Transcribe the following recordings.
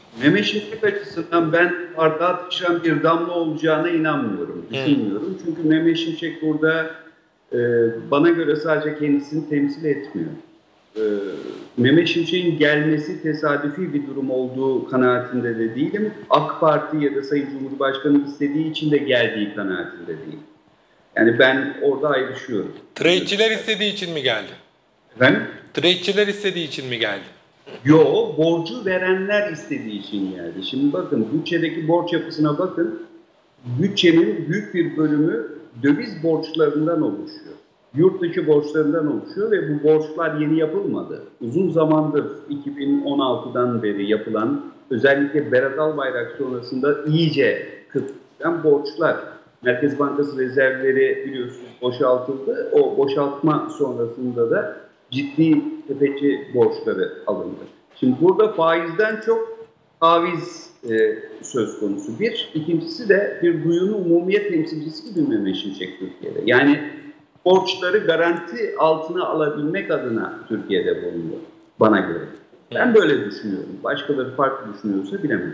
Mehmet Şimşek açısından ben bardağa taşıran bir damla olacağına inanmıyorum, düşünmüyorum. Çünkü Mehmet Şimşek burada e, bana göre sadece kendisini temsil etmiyor. E, Mehmet Şimşek'in gelmesi tesadüfi bir durum olduğu kanaatinde de değilim. AK Parti ya da Sayın Cumhurbaşkanı istediği için de geldiği kanaatinde değilim. Yani ben orada ayrışıyorum. Trade'çiler istediği için mi geldi? Efendim? Trade'çiler istediği için mi geldi? Yo, borcu verenler istediği için geldi. Şimdi bakın, bütçedeki borç yapısına bakın. Bütçenin büyük bir bölümü döviz borçlarından oluşuyor. Yurt dışı borçlarından oluşuyor ve bu borçlar yeni yapılmadı. Uzun zamandır 2016'dan beri yapılan, özellikle Berat Albayrak sonrasında iyice kıtlayan borçlar. Merkez Bankası rezervleri biliyorsunuz boşaltıldı. O boşaltma sonrasında da ciddi tefeci borçları alındı. Şimdi burada faizden çok taviz söz konusu. Bir. İkincisi de bir duyunu umumiyet temsilcisi gibi Mehmet Şimşek Türkiye'de. Yani borçları garanti altına alabilmek adına Türkiye'de bulunuyor bana göre. Ben böyle düşünüyorum. Başkaları farklı düşünüyorsa bilemem.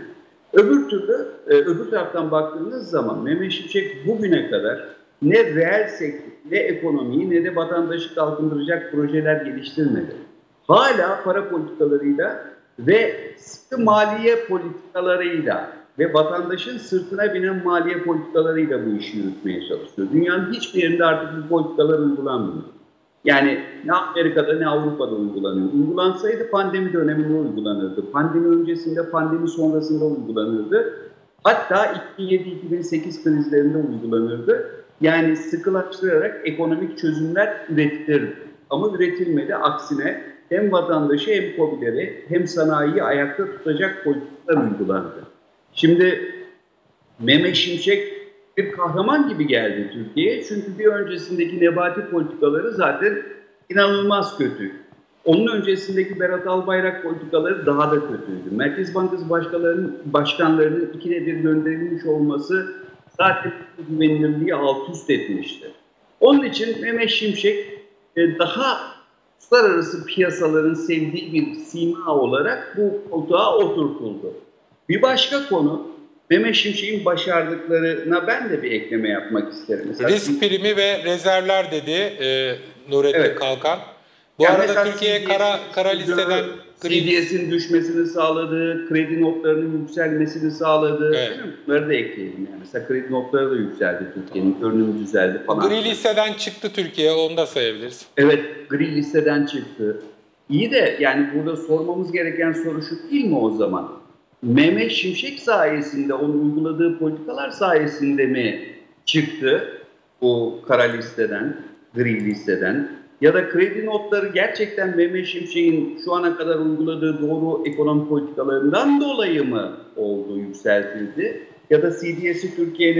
Öbür taraftan baktığınız zaman Mehmet Şimşek bugüne kadar ne reel sektör, ne ekonomiyi ne de vatandaşı kalkındıracak projeler geliştirmedi. Hala para politikalarıyla ve sıkı maliye politikalarıyla ve vatandaşın sırtına binen maliye politikalarıyla bu işi yürütmeye çalışıyor. Dünyanın hiçbir yerinde artık bu politikalar uygulanmıyor. Yani ne Amerika'da ne Avrupa'da uygulanıyor. Uygulansaydı pandemi döneminde uygulanırdı. Pandemi öncesinde, pandemi sonrasında uygulanırdı. Hatta 2007-2008 krizlerinde uygulanırdı. Yani sıkılaştırarak ekonomik çözümler üretilirdi. Ama üretilmedi. Aksine hem vatandaşı hem KOBİ'leri hem sanayiyi ayakta tutacak politikalar uygulandı. Şimdi Mehmet Şimşek bir kahraman gibi geldi Türkiye'ye. Çünkü bir öncesindeki Nebati politikaları zaten inanılmaz kötü. Onun öncesindeki Berat Albayrak politikaları daha da kötüydü. Merkez Bankası başkanlarının ikide bir gönderilmiş olması zaten güvenilirliği alt üst etmişti. Onun için Mehmet Şimşek daha uluslararası piyasaların sevdiği bir sima olarak bu koltuğa oturtuldu. Bir başka konu, Mehmet Şimşek'in başardıklarına ben de bir ekleme yapmak isterim. Mesela risk primi ve rezervler dedi Nurettin Kalkan. Bu yani arada Türkiye kara listeden CDS'in düşmesini sağladı, kredi notlarının yükselmesini sağladı. Evet. Değil mi? Bunları da ekleyelim yani. Mesela kredi notları da yükseldi Türkiye'nin, görünümü düzeldi falan. Gri listeden çıktı Türkiye, onu da sayabiliriz. Evet, gri listeden çıktı. İyi de yani burada sormamız gereken soru şu değil mi o zaman? Mehmet Şimşek sayesinde, onun uyguladığı politikalar sayesinde mi çıktı bu kara listeden, gri listeden? Ya da kredi notları gerçekten Mehmet Şimşek'in şu ana kadar uyguladığı doğru ekonomi politikalarından dolayı mı oldu, yükseltildi? Ya da CDS'i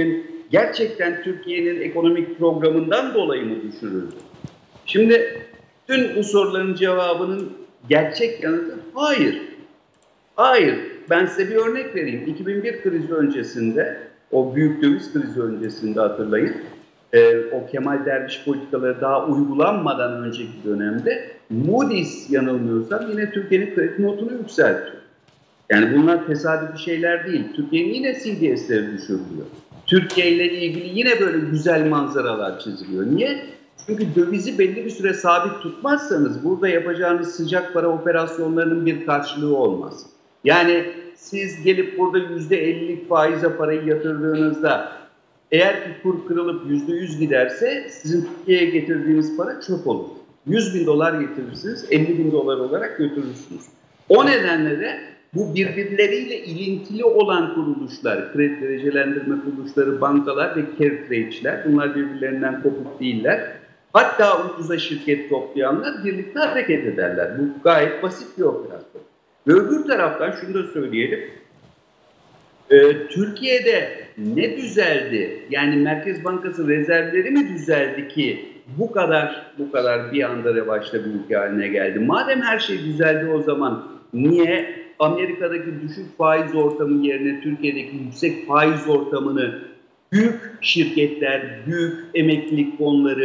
gerçekten Türkiye'nin ekonomik programından dolayı mı düşürüldü? Şimdi tüm bu soruların cevabının gerçek yanıtı hayır. Hayır. Ben size bir örnek vereyim. 2001 krizi öncesinde, o büyük döviz krizi öncesinde hatırlayın, o Kemal Derviş politikaları daha uygulanmadan önceki dönemde Moody's yanılmıyorsam yine Türkiye'nin kredi notunu yükseltiyor. Yani bunlar tesadüfi şeyler değil. Türkiye'nin yine CDS'leri düşürülüyor. Türkiye ile ilgili yine böyle güzel manzaralar çiziliyor. Niye? Çünkü dövizi belli bir süre sabit tutmazsanız burada yapacağınız sıcak para operasyonlarının bir karşılığı olmaz. Yani siz gelip burada %50'lik faize parayı yatırdığınızda eğer ki kur kırılıp %100 giderse sizin Türkiye'ye getirdiğiniz para çöp olur. 100 bin dolar getirirsiniz, 50 bin dolar olarak götürürsünüz. O nedenle de bu birbirleriyle ilintili olan kuruluşlar, kredi derecelendirme kuruluşları, bankalar ve carry trade'çiler, bunlar birbirlerinden kopuk değiller. Hatta ucuza şirket toplayanlar birlikte hareket ederler. Bu gayet basit bir operasyon. Ve öbür taraftan şunu da söyleyelim. Türkiye'de ne düzeldi? Yani Merkez Bankası rezervleri mi düzeldi ki bu kadar bir anda revaçta bir ülke haline geldi? Madem her şey düzeldi o zaman niye Amerika'daki düşük faiz ortamı yerine Türkiye'deki yüksek faiz ortamını büyük şirketler, büyük emeklilik fonları,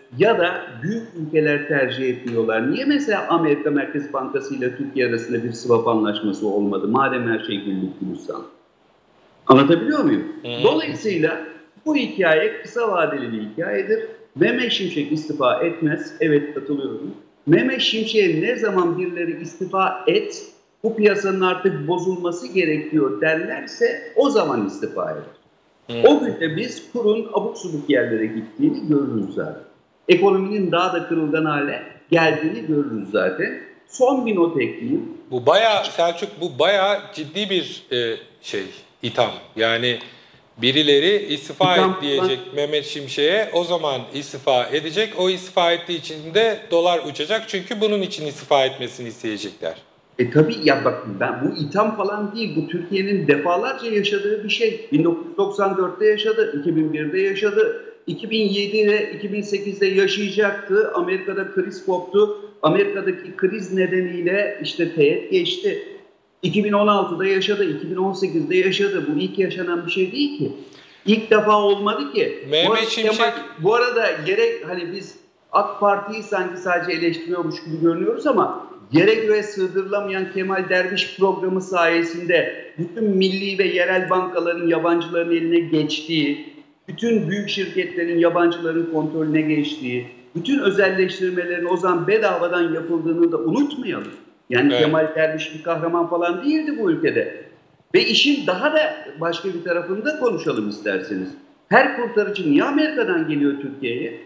ya da büyük ülkeler tercih etmiyorlar? Niye mesela Amerika Merkez Bankası ile Türkiye arasında bir swap anlaşması olmadı? Madem her şey güllük gülistan. Anlatabiliyor muyum? Dolayısıyla bu hikaye kısa vadeli bir hikayedir. Mehmet Şimşek istifa etmez. Evet, katılıyorum. Mehmet Şimşek'e ne zaman birileri istifa et, bu piyasanın artık bozulması gerekiyor derlerse o zaman istifa eder. O gün de biz kurun abuk subuk yerlere gittiğini görürüz zaten. Ekonominin daha da kırılgan hale geldiğini görürüz zaten. Son bir not ekleyeyim. Bu bayağı Selçuk, bu bayağı ciddi bir itham. Yani birileri istifa et diyecek Mehmet Şimşek'e, o zaman istifa edecek. O istifa ettiği için de dolar uçacak. Çünkü bunun için istifa etmesini isteyecekler. Tabii ya, bak, bu itham falan değil. Bu Türkiye'nin defalarca yaşadığı bir şey. 1994'te yaşadı, 2001'de yaşadı, 2007'de, 2008'de yaşayacaktı. Amerika'da kriz koptu. Amerika'daki kriz nedeniyle işte teğet geçti. 2016'da yaşadı, 2018'de yaşadı. Bu ilk yaşanan bir şey değil ki. İlk defa olmadı ki. Mehmet Şimşek... Bu arada gerek hani biz AK Parti'yi sanki sadece eleştiriyormuş gibi görünüyoruz ama yere göğe sığdırılamayan Kemal Derviş programı sayesinde bütün milli ve yerel bankaların yabancıların eline geçtiği, bütün büyük şirketlerin yabancıların kontrolüne geçtiği, bütün özelleştirmelerin o zaman bedavadan yapıldığını da unutmayalım. Yani evet, Kemal Derviş bir kahraman falan değildi bu ülkede. Ve işin daha da başka bir tarafında konuşalım isterseniz. Her kurtarıcı niye Amerika'dan geliyor Türkiye'ye?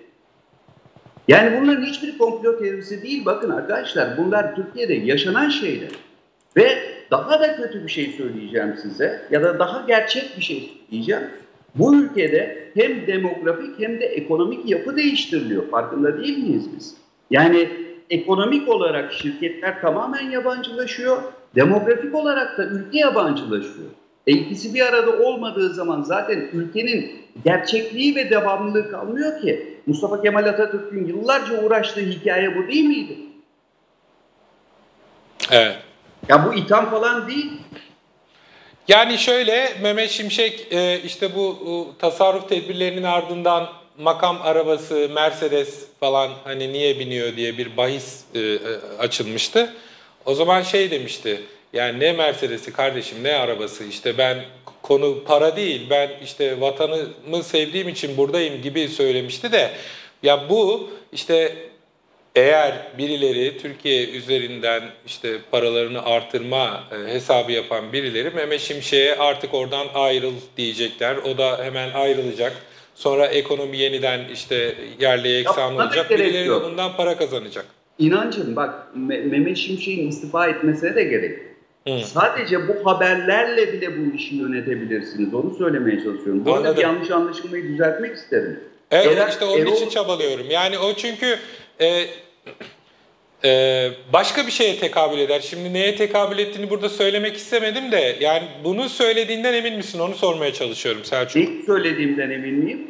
Yani bunların hiçbir komplo teorisi değil. Bakın arkadaşlar, bunlar Türkiye'de yaşanan şeyler. Ve daha da kötü bir şey söyleyeceğim size, ya da daha gerçek bir şey söyleyeceğim. Bu ülkede hem demografik hem de ekonomik yapı değiştiriliyor. Farkında değil miyiz biz? Yani ekonomik olarak şirketler tamamen yabancılaşıyor. Demografik olarak da ülke yabancılaşıyor. İkisi bir arada olmadığı zaman zaten ülkenin gerçekliği ve devamlılığı kalmıyor ki. Mustafa Kemal Atatürk'ün yıllarca uğraştığı hikaye bu değil miydi? Evet. Ya bu itham falan değil. Yani şöyle, Mehmet Şimşek işte bu tasarruf tedbirlerinin ardından makam arabası, Mercedes falan hani niye biniyor diye bir bahis açılmıştı. O zaman şey demişti, yani ne Mercedes'i kardeşim, ne arabası, işte ben, konu para değil, ben işte vatanımı sevdiğim için buradayım gibi söylemişti de, ya bu işte eğer birileri Türkiye üzerinden işte paralarını artırma hesabı yapan birileri Mehmet Şimşek'e artık oradan ayrıl diyecekler. O da hemen ayrılacak. Sonra ekonomi yeniden işte yerli eksan olacak. Birileri de bundan para kazanacak. İnancım bak, Mehmet Şimşek'in istifa etmesine de gerek yok. Sadece bu haberlerle bile bu işi yönetebilirsiniz. Onu söylemeye çalışıyorum. Bu arada bir yanlış anlaşılmayı düzeltmek isterim. Evet, işte onun için çabalıyorum. Yani o çünkü başka bir şeye tekabül eder. Şimdi neye tekabül ettiğini burada söylemek istemedim de, yani bunu söylediğinden emin misin? Onu sormaya çalışıyorum Selçuk. İlk söylediğimden emin miyim?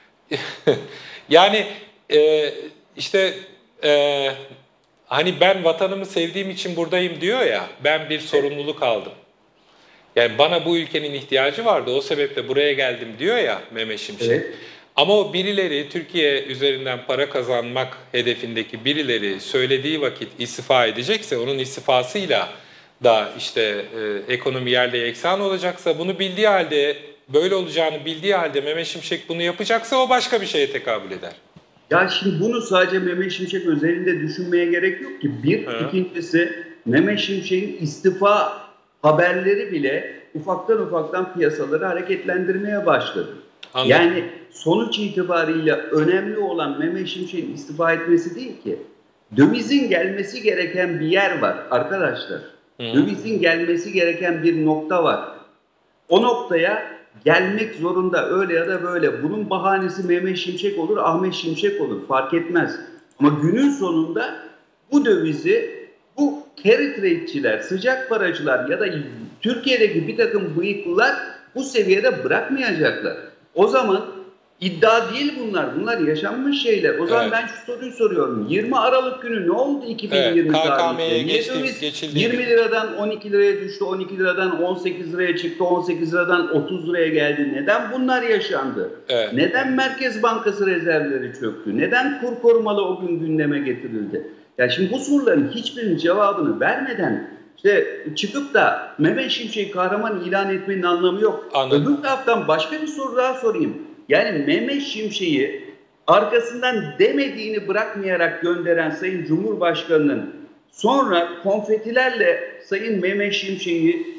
Yani işte hani ben vatanımı sevdiğim için buradayım diyor ya, ben bir sorumluluk aldım. Yani bana bu ülkenin ihtiyacı vardı, o sebeple buraya geldim diyor ya Mehmet Şimşek. Evet. Ama o birileri, Türkiye üzerinden para kazanmak hedefindeki birileri söylediği vakit istifa edecekse, onun istifasıyla da işte ekonomi yerle eksan olacaksa, bunu bildiği halde, böyle olacağını bildiği halde Mehmet Şimşek bunu yapacaksa, o başka bir şeye tekabül eder. Ya şimdi bunu sadece Mehmet Şimşek özelinde düşünmeye gerek yok ki. İkincisi, Mehmet Şimşek'in istifa haberleri bile ufaktan piyasaları hareketlendirmeye başladı. Anladım. Yani sonuç itibariyle önemli olan Mehmet Şimşek'in istifa etmesi değil ki. Dövizin gelmesi gereken bir yer var arkadaşlar. Dövizin gelmesi gereken bir nokta var. O noktaya gelmek zorunda, öyle ya da böyle. Bunun bahanesi Mehmet Şimşek olur, Ahmet Şimşek olur, fark etmez. Ama günün sonunda bu dövizi bu carry trade'çiler, sıcak paracılar ya da Türkiye'deki bir takım bıyıklılar bu seviyede bırakmayacaklar. O zaman İddia değil bunlar. Bunlar yaşanmış şeyler. O zaman Evet. ben şu soruyu soruyorum. 20 Aralık günü ne oldu 2020 Evet, KKM'ye tarihinde? Niye döviz geçildiği 20 gün. liradan 12 liraya düştü, 12 liradan 18 liraya çıktı, 18 liradan 30 liraya geldi? Neden bunlar yaşandı? Evet. Neden Merkez Bankası rezervleri çöktü? Neden kur korumalı o gün gündeme getirildi? Ya şimdi bu soruların hiçbirinin cevabını vermeden işte çıkıp da Mehmet Şimşek'i kahraman ilan etmenin anlamı yok. Anladım. Öbür taraftan başka bir soru daha sorayım. Yani Mehmet Şimşek'i arkasından demediğini bırakmayarak gönderen Sayın Cumhurbaşkanı'nın sonra konfetilerle Sayın Mehmet Şimşek'i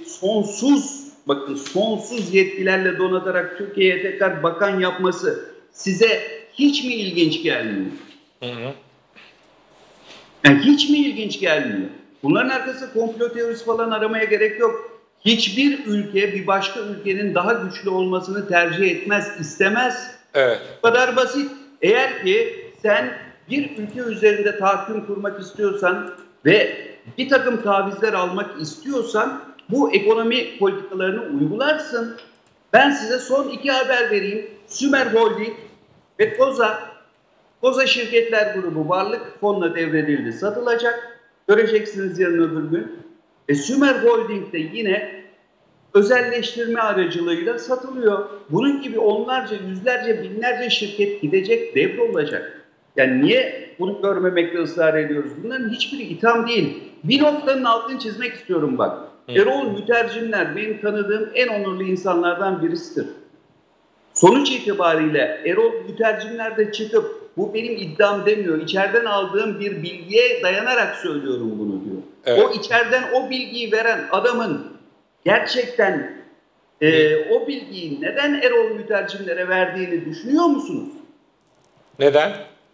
sonsuz yetkilerle donatarak Türkiye'ye tekrar bakan yapması size hiç mi ilginç gelmiyor? Hı hı. Yani hiç mi ilginç gelmiyor? Bunların arkasında komplo teorisi falan aramaya gerek yok. Hiçbir ülke bir başka ülkenin daha güçlü olmasını tercih etmez, istemez. Evet. Bu kadar basit. Eğer ki sen bir ülke üzerinde tahakküm kurmak istiyorsan ve bir takım tavizler almak istiyorsan bu ekonomi politikalarını uygularsın. Ben size son 2 haber vereyim. Sümer Holding ve Koza Şirketler Grubu varlık fonuna devredildi, satılacak. Göreceksiniz yarın öbür gün. Sümer Holding de yine özelleştirme aracılığıyla satılıyor. Bunun gibi onlarca, yüzlerce, binlerce şirket gidecek, devrolacak. Yani niye bunu görmemekte ısrar ediyoruz? Bunların hiçbiri itham değil. Bir noktanın altını çizmek istiyorum bak. Erol Mütercimler benim tanıdığım en onurlu insanlardan birisidir. Sonuç itibariyle Erol Mütercimler de çıkıp bu benim iddiam demiyor. İçeriden aldığım bir bilgiye dayanarak söylüyorum bunu diyor. Evet. O içeriden o bilgiyi veren adamın gerçekten o bilgiyi neden Erol Mütercimlere verdiğini düşünüyor musunuz? Neden?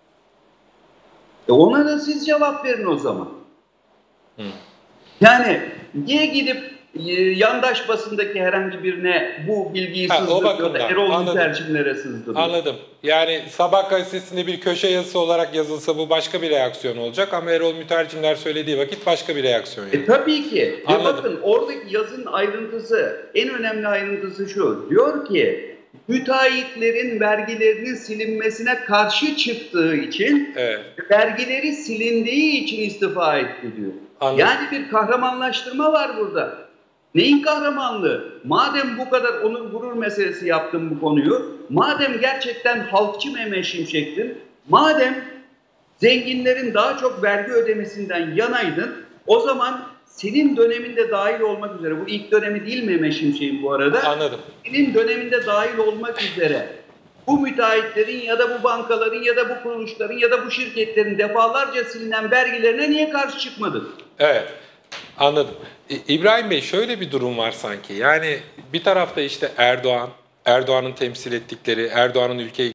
Ona da siz cevap verin o zaman. Hı. Yani niye gidip yandaş basındaki herhangi birine bu bilgiyi sızdırıyor da Erol Mütercimlere sızdırıyor? Anladım. Yani Sabah gazetesinde bir köşe yazısı olarak yazılsa bu başka bir reaksiyon olacak ama Erol Mütercimler söylediği vakit başka bir reaksiyon yani. Tabii ki. Ve Anladım. bakın oradaki yazının ayrıntısı, en önemli ayrıntısı şu. Diyor ki müteahhitlerin vergilerinin silinmesine karşı çıktığı için, Evet. vergileri silindiği için istifa etti diyor. Anladım. Yani bir kahramanlaştırma var burada. Neyin kahramanlığı? Madem bu kadar onur gurur meselesi yaptın bu konuyu, madem gerçekten halkçı Mehmet Şimşek'tin, madem zenginlerin daha çok vergi ödemesinden yanaydın, o zaman senin döneminde dahil olmak üzere, bu ilk dönemi değil Mehmet Şimşek'in bu arada, Anladım. senin döneminde dahil olmak üzere bu müteahhitlerin ya da bu bankaların ya da bu kuruluşların ya da bu şirketlerin defalarca silinen vergilerine niye karşı çıkmadın? Evet. Anladım. İbrahim Bey, şöyle bir durum var sanki. Yani bir tarafta işte Erdoğan'ın temsil ettikleri, Erdoğan'ın ülkeyi